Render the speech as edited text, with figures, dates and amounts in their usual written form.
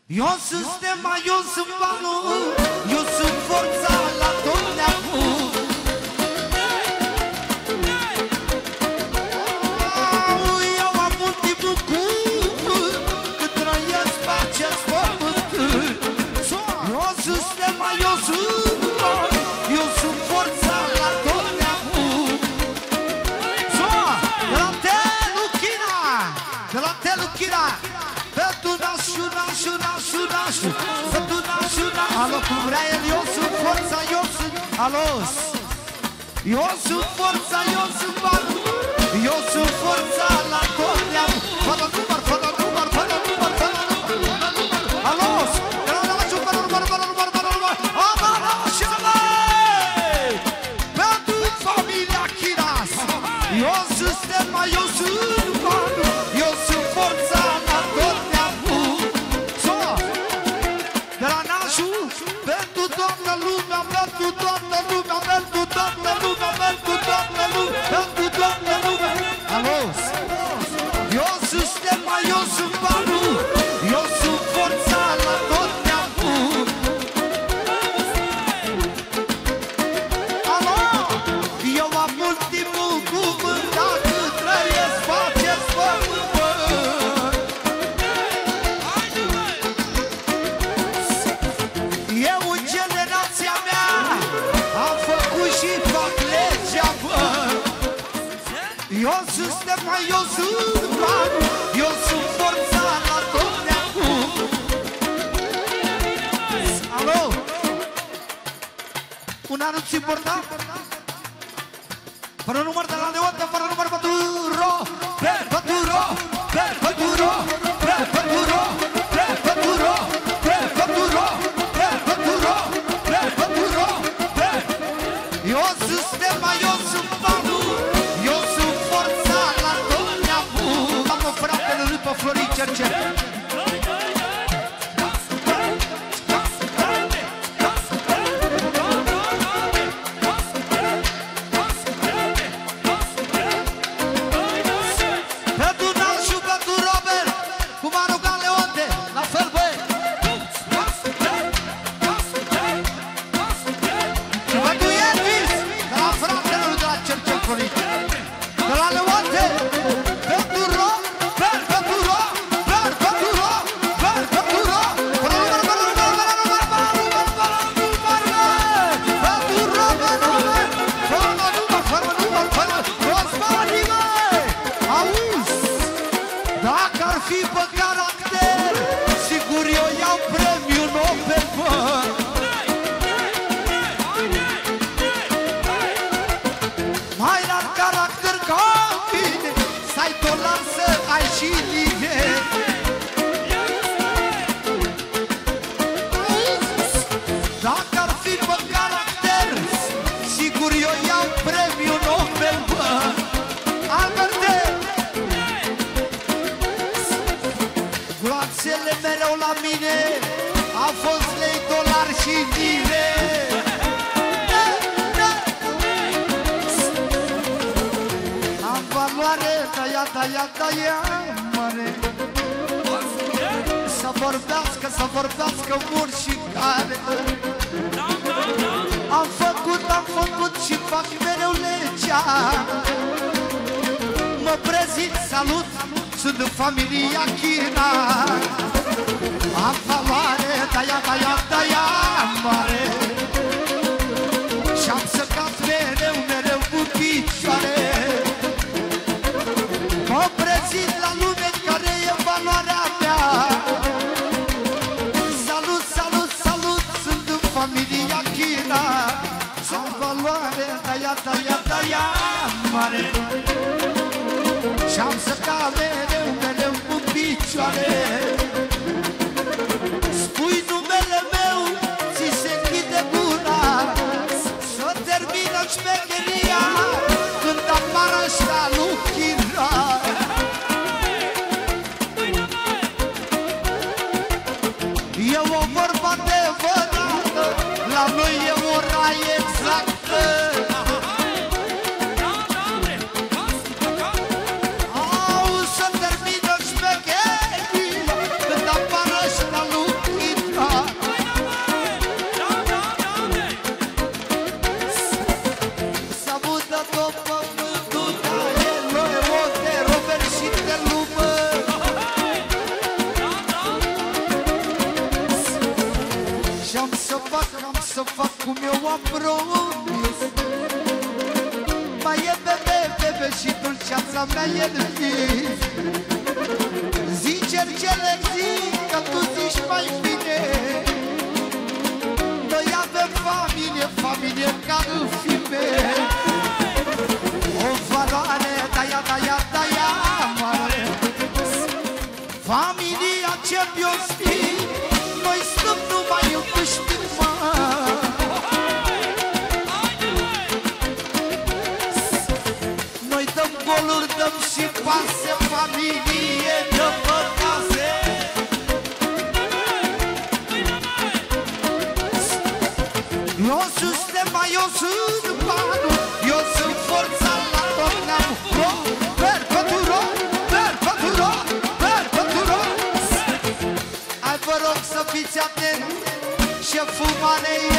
Eu sunt stema, eu sunt banul, eu sunt forța la tot neamul. Eu am mult timp în cuvânt, cât trăiesc pe acest pământ. Eu sunt stema, eu sunt banul, eu sunt forța la tot neamul. De la Teluchina, pentru nașu, pentru nașu. Alo, cum vrea el, eu sunt forța, eu sunt alos. Eu sunt forța, eu sunt banul, eu sunt forța la tot neamul. Fără număr, fără număr, fără număr, fără număr, alos. De la nașu, fără număr, amanașele. Pentru familia Chinas, eu sunt stema, eu sunt banul, eu sunt forța la tot neamul. De la nașu, pentru toată lumea, pentru toată lumea, pentru toată lumea, pentru toată lumea, pentru toată lumea. Alos! Eu sunt stema, eu sunt banul, eu sunt forța la tot neamul. Alo! Eu am ultimul cuvânt, dacă trăiesc pe acest pământ. Eu în generația mea am făcut și fac legea, bă. Eu sunt stema, eu sunt banul, eu sunt forța la tot neamul. Alo? Un anunț important? Fără număr de la Leonte, fără număr pentru ro, pentru ro, pentru ro, pentru ro, pentru ro, pentru ro. Eu sunt stema, eu sunt banul, eu sunt forța la tot neamul. Am o fratele lui pe Florin Cercel. Pentru Nașu, pentru Robert, cum a rugat Leonte, la fel băi. Pentru Elvis, de la fratele lui de la Cercel Florin. De la Leonte, pentru Robert, pentru Robert, pentru Robert, pentru dacă ar fi pe caracter, sigur eu iau premiul Nobel, bă. Mai la caracter ca mine, să ai dolar să ai și mine. Dacă ar fi pe caracter, sigur eu iau premiul Nobel, bă. Alberte! Gloanțele mereu la mine au fost lei, dolari și lire. Am valoare, da-ia, mare. Să vorbească mulți și care. Am făcut și fac mereu legea. Mă prezint, salut, sunt în familia China. Am valoare, da-ia, mare. Și-am să cad mereu cu picioare. Mă prezint la lume care e valoarea mea. Salut, sunt în familia China. Am valoare, da-ia, mare. Și-am să cad mereu cu picioare. Spui numele meu, ți se închide gura. Să termină șmecheria când apară ăștia lui China. E o vorbă adevărată, la noi e ora exactă. Să termină șmecheria când apară ăștia lui să fac cum eu am promis. Mai e bebe și dulceața mea e în vis. Sincer ce le zic, că tu zici mai bine. Noi avem familie ca în filme. O valoare, da-ia mare. Familia Champions League, noi stăm numai în câștig mare. Noi dăm goluri, dăm și pase, familie de păcase. Eu sunt Stema, eu sunt Manu, eu sunt forța la tot neamul. Perpăturo, perpăturo, perpăturo. Hai vă rog să fiți atenți, șeful manei